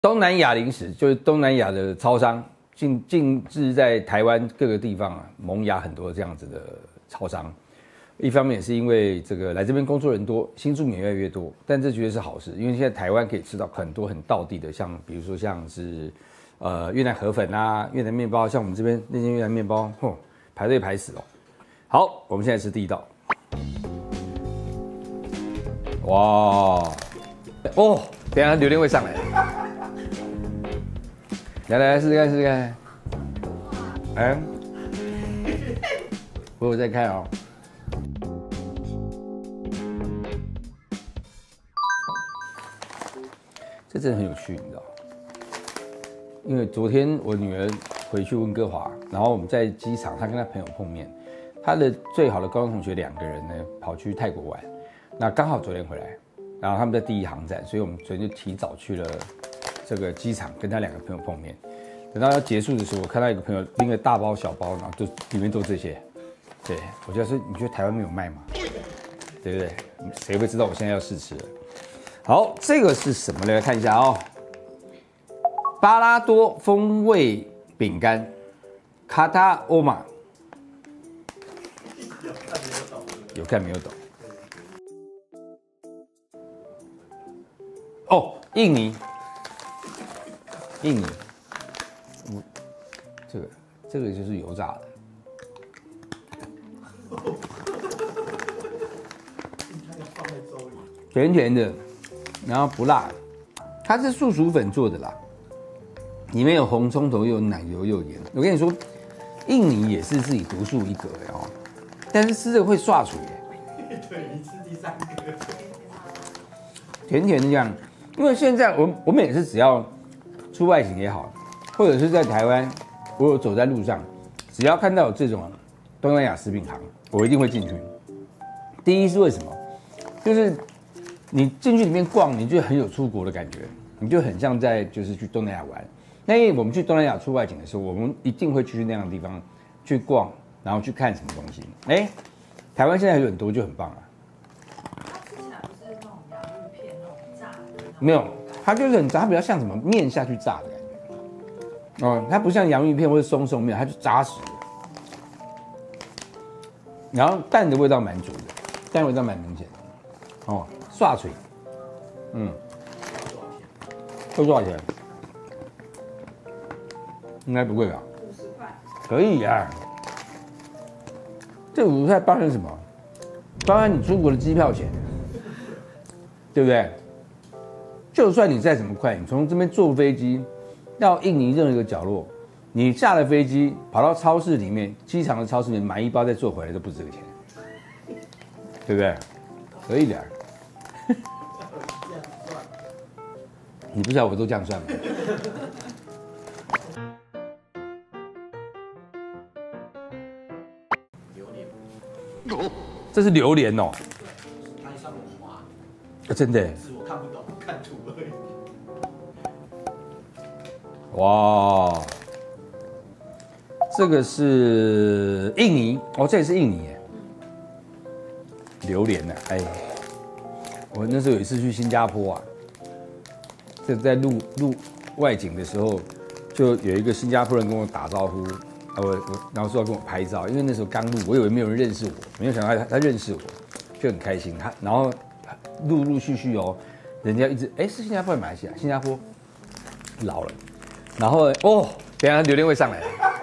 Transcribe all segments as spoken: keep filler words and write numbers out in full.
东南亚零食就是东南亚的超商进进驻在台湾各个地方啊，萌芽很多这样子的超商。一方面也是因为这个来这边工作人多，新住民越来越多，但这绝对是好事，因为现在台湾可以吃到很多很道地的，像比如说像是呃越南河粉啊、越南面包，像我们这边那间越南面包，嚯，排队排死哦。好，我们现在吃第一道。哇，哦，等一下榴莲会上来。来来试试看，试试看。哎，我有在看哦。这真的很有趣，你知道？因为昨天我女儿回去温哥华，然后我们在机场，她跟她朋友碰面，她的最好的高中同学两个人呢跑去泰国玩，那刚好昨天回来，然后他们在第一航站，所以我们昨天就提早去了这个机场，跟他两个朋友碰面。等到要结束的时候，我看到一个朋友拎了大包小包，然后都里面都这些。对，我就说你觉得台湾没有卖吗？对不对？谁会知道我现在要试吃了？好，这个是什么呢？来看一下哦，巴拉多风味饼干，卡塔欧玛。有看没有懂？哦，印尼，印尼。嗯，这个这个就是油炸的，甜甜的，然后不辣，它是素薯粉做的啦，里面有红葱头，又有奶油，又有盐。我跟你说，印尼也是自己独树一格的哦，但是吃这个会刷嘴耶。 对，你吃第三个， 甜甜的这样，因为现在我我们也是只要出外景也好。或者是在台湾，我有走在路上，只要看到有这种东南亚食品行，我一定会进去。第一是为什么？就是你进去里面逛，你就很有出国的感觉，你就很像在就是去东南亚玩。那因为我们去东南亚出外景的时候，我们一定会去那样的地方去逛，然后去看什么东西。哎，台湾现在有很多就很棒啊。 它吃起来不是那种洋芋片那种炸的， 没有，它就是很炸，它比较像什么面下去炸的感觉。哦，它不像洋芋片或者松松面，它就扎实的。然后蛋的味道蛮足的，蛋味道蛮明显的。哦，刷嘴，嗯，会多少钱？应该不贵吧？ 五十块。 可以啊。这五十块包含什么？包含你出国的机票钱，对不对？就算你再怎么快，你从这边坐飞机到印尼任何一个角落，你下了飞机跑到超市里面，机场的超市里面买一包再坐回来都不值这个钱，对不对？可以点。你不晓得我都这样算吗？ 榴莲， 这是榴莲哦， 它上面有花， 啊、真的。 是我看不懂，看图而已。 哇，这个是印尼哦，这也是印尼耶，榴莲呢、啊？哎，我那时候有一次去新加坡啊，这在录录外景的时候，就有一个新加坡人跟我打招呼，啊我我然后说要跟我拍照，因为那时候刚录，我以为没有人认识我，没有想到他他认识我，就很开心。他然后陆陆续续哦，人家一直哎是新加坡还是马来西亚？新加坡老了。然后哦，等一下榴莲会上来。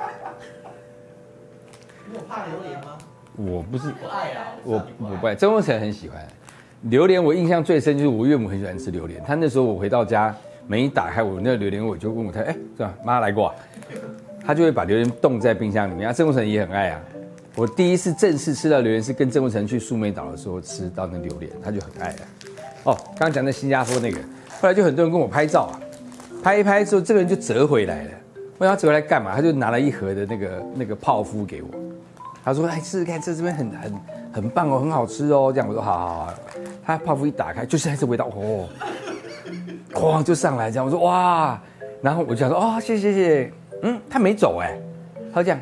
你有怕榴莲吗？ 我不是， 不爱啊， 我我不爱。曾国成很喜欢榴莲，我印象最深就是我岳母很喜欢吃榴莲。他那时候我回到家，门一打开，我那个榴莲我就问我太太，哎，是吧？妈来过啊？他就会把榴莲冻在冰箱里面。啊，曾国成也很爱啊。我第一次正式吃到榴莲是跟曾国成去苏梅岛的时候吃到那榴莲，他就很爱啊。哦，刚刚讲的新加坡那个，后来就很多人跟我拍照啊。拍一拍之后，这个人就折回来了。问他折回来干嘛？他就拿了一盒的那个那个泡芙给我。他说：“来试试看，这这边很很很棒哦，很好吃哦。”这样我说：“好好好。”他泡芙一打开，就是这味道哦，哐就上来这样。我说：“哇！”然后我就想说：“哦，谢谢谢谢。”嗯，他没走哎，他就这样，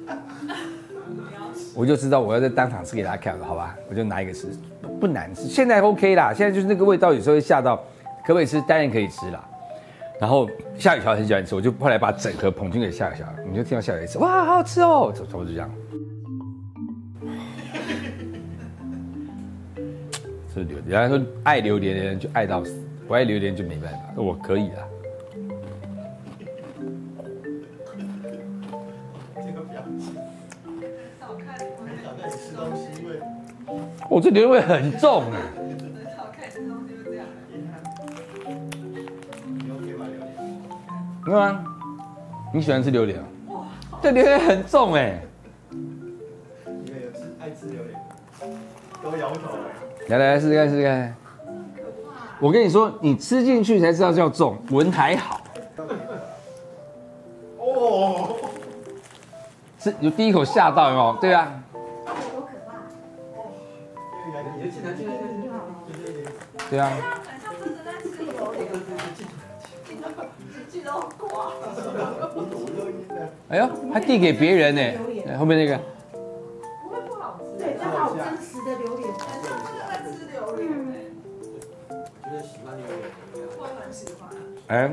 我就知道我要在当场吃给大家看了，好吧？我就拿一个吃，不难吃。现在 OK 啦，现在就是那个味道有时候会吓到，可不可以吃？当然可以吃啦。 然后夏雨乔很喜欢吃，我就后来把整盒捧进给夏雨乔，你就听到夏雨吃，哇，好好吃哦，差不多就这样。是榴莲，人家说爱榴莲的人就爱到死，不爱榴莲就没办法。我可以啦。 这个表情， 少看， 很少在你吃东西，因为我这榴莲味很重哎。 很少看吃东西就这样。 你 OK 吗？榴莲？ 没有啊？你喜欢吃榴莲啊？哇，这榴莲很重哎。 你们有吃爱吃榴莲？给我摇头哎。 来来来，试试看，试试看。我跟你说，你吃进去才知道叫重，闻还好。 哦， 是有第一口吓到有没有？对啊。 你进来进来进来进来，对对对。 对啊。 很像真的在吃榴莲，进到瓜。 哎呦，还递给别人呢。哎后面那个。 不会不好吃， 对，这好真实的榴莲。 很像真的在吃榴莲哎。 我觉得喜欢榴莲。 我也很喜欢。 哎，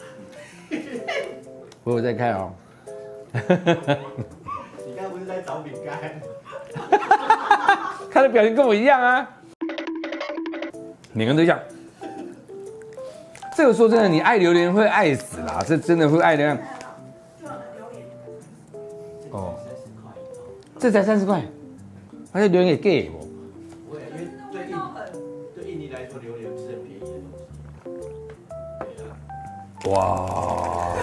我有在看哦。 你刚才不是在找饼干？ 他的表情跟我一样啊，每个人都一样。这个说真的，你爱榴莲会爱死啦，这真的会爱的。哦，这才三十块，而且榴莲也 gay 我。 不会，因为对印对印尼来说，榴莲是很便宜的东西。对啊。 哇，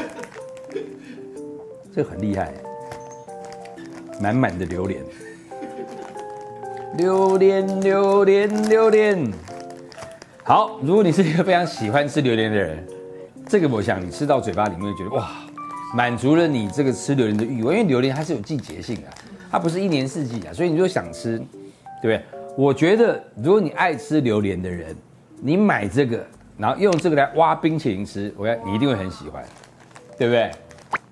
这很厉害，满满的榴莲。榴莲，榴莲，榴莲。好，如果你是一个非常喜欢吃榴莲的人，这个我想你吃到嘴巴里面会觉得哇，满足了你这个吃榴莲的欲望。因为榴莲它是有季节性的，它不是一年四季的，所以你就想吃，对不对？我觉得如果你爱吃榴莲的人，你买这个，然后用这个来挖冰淇淋吃，我看你一定会很喜欢，对不对？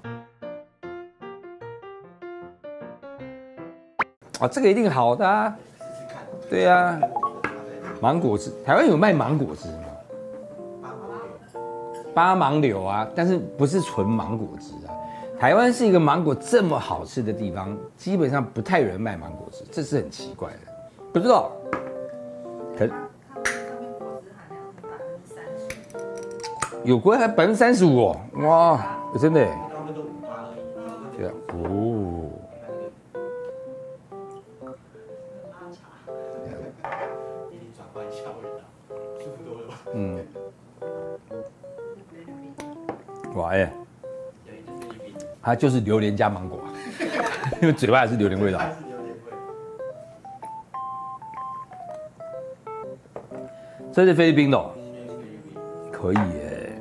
啊，这个一定好的啊。对啊，芒果汁，台湾有卖芒果汁吗？八芒柳啊，但是不是纯芒果汁啊。台湾是一个芒果这么好吃的地方，基本上不太有人卖芒果汁，这是很奇怪的，不知道。可它上面果汁含量是百分之三十。 有国还百分之三十五哦，哇，真的耶。 他们都五趴而已。 对啊，哦。 转换一下味道，舒服多了吧？ 嗯。哇哎，它就是榴莲加芒果，因为嘴巴也是榴莲味道。 还是榴莲味。 这是菲律宾的哦，可以耶。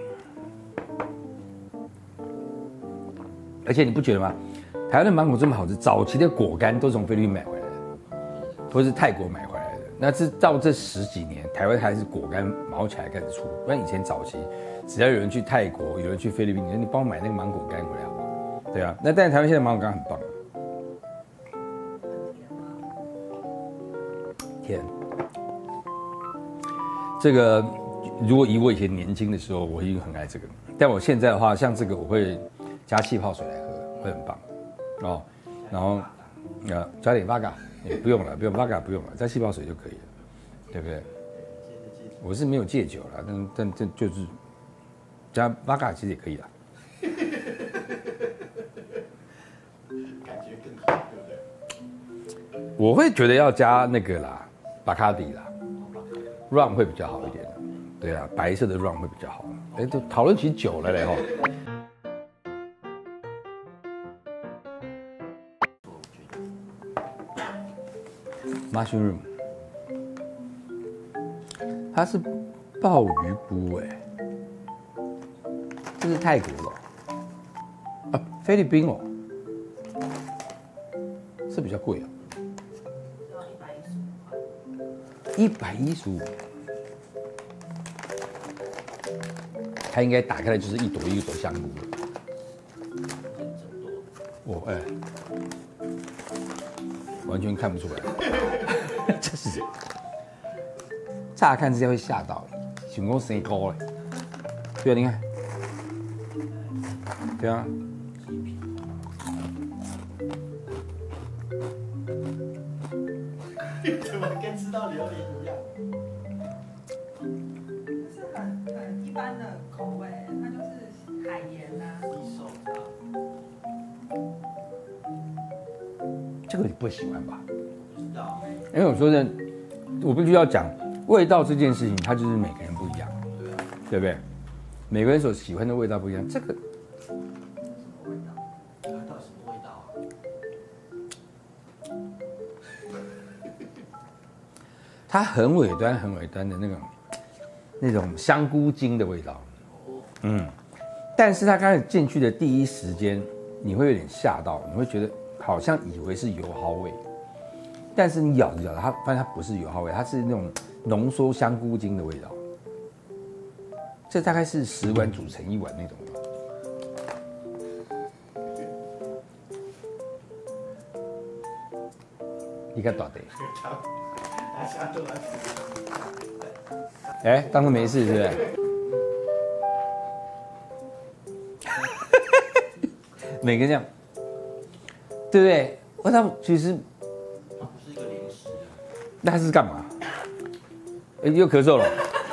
而且你不觉得吗？台湾的芒果这么好吃，早期的果干都从菲律宾买回来的，或是泰国买回来的。那是到这十几年，台湾还是果干毛起来开始出。不然以前早期，只要有人去泰国，有人去菲律宾，你说你帮我买那个芒果干回来好不好？对啊，那但是台湾现在芒果干很棒，甜。这个如果以我以前年轻的时候，我已经很爱这个，但我现在的话，像这个我会加气泡水来喝，会很棒哦。然后呃加点 Vaga 也不用了，不用 Vaga 不用了，加气泡水就可以了，对不对？我是没有戒酒了，但但这就是加 Vaga 其实也可以啦。 感觉更好，对不对？ 我会觉得要加那个啦，巴卡迪啦 ，rum 会比较好一点。对啊，白色的 rum 会比较好。哎，都讨论起酒来了哈。mushroom， 它是鲍鱼菇哎，这是泰国的、哦，啊，菲律宾哦，是比较贵啊， 要一百一十五块。 一百一十五，它应该打开来就是一朵一朵香菇了。哦，哎、完全看不出来，这是谁？乍看之下会吓到，想讲生高嘞，对对啊，你看，对啊， 怎么跟吃到榴莲一样？ 就是很很一般的口味，它就是海盐呐、啊。 吸收它。 这个你不喜欢吧？ 不知道。 因为我说的，我必须要讲味道这件事情，它就是每个人不一样， 对啊。 对不对？每个人所喜欢的味道不一样，这个什么味道？ 它到底什么味道啊？ 它很尾端、很尾端的那种那种香菇精的味道，嗯，但是它刚开始进去的第一时间，你会有点吓到，你会觉得好像以为是油耗味，但是你咬着咬着，它发现它不是油耗味，它是那种浓缩香菇精的味道。这大概是十碗煮成一碗那种吧。你看大的， 大家都来。 哎，当做没事是不是？每个人这样，对不对？味道其实它不是一个零食啊。 那它是干嘛？哎，又咳嗽了。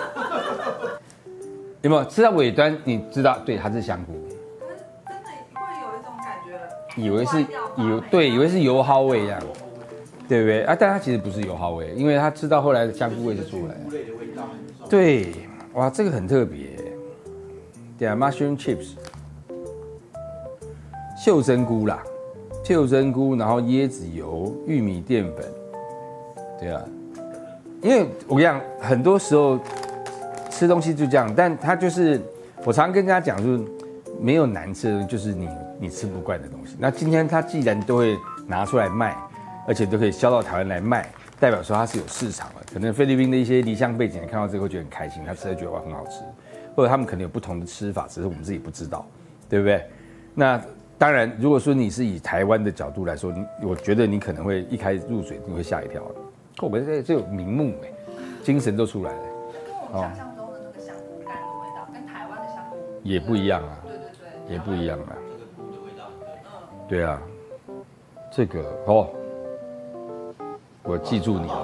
有没有吃到尾端？你知道，对，它是香菇， 可是真的会有一种感觉， 以为是以为对，以为是油耗味一样，对不对？啊，但它其实不是油耗味，因为它吃到后来的香菇味是出来菇类的味道很重。 对，哇，这个很特别。对啊 ，mushroom chips， 袖珍菇啦，袖珍菇，然后椰子油、玉米淀粉，对啊，因为我跟你讲，很多时候吃东西就这样，但它就是我常跟人家讲，就是没有难吃的东西，就是你你吃不惯的东西。那今天它既然都会拿出来卖，而且都可以销到台湾来卖，代表说它是有市场的。可能菲律宾的一些离乡背景人看到这个会觉得很开心，他吃了觉得哇很好吃，或者他们可能有不同的吃法，只是我们自己不知道，对不对？那当然，如果说你是以台湾的角度来说，你我觉得你可能会一开始入嘴你会吓一跳。我们这这有名目哎，精神都出来了。 跟我想象中的那个香菇干的味道，跟台湾的香菇也不一样啊， 对对对， 也不一样啊。 这个菇的味道很特别。 对啊，这个哦，我记住你了。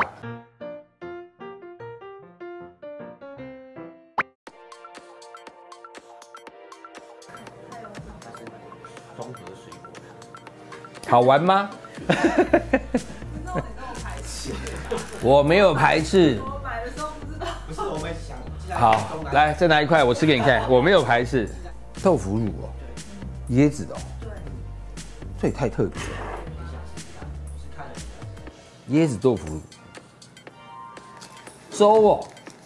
综合水果。 好玩吗？ 你知道你这种排斥， 我没有排斥。 我买的时候不知道。 不是我们想。 好，来再拿一块，我吃给你看。我没有排斥。豆腐乳哦，椰子的哦， 对， 这也太特别了。椰子豆腐乳，粥哦，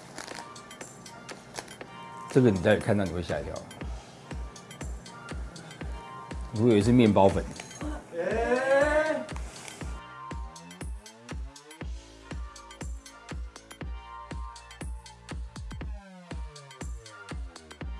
这个你待会看到你会吓一跳。我以为是面包粉。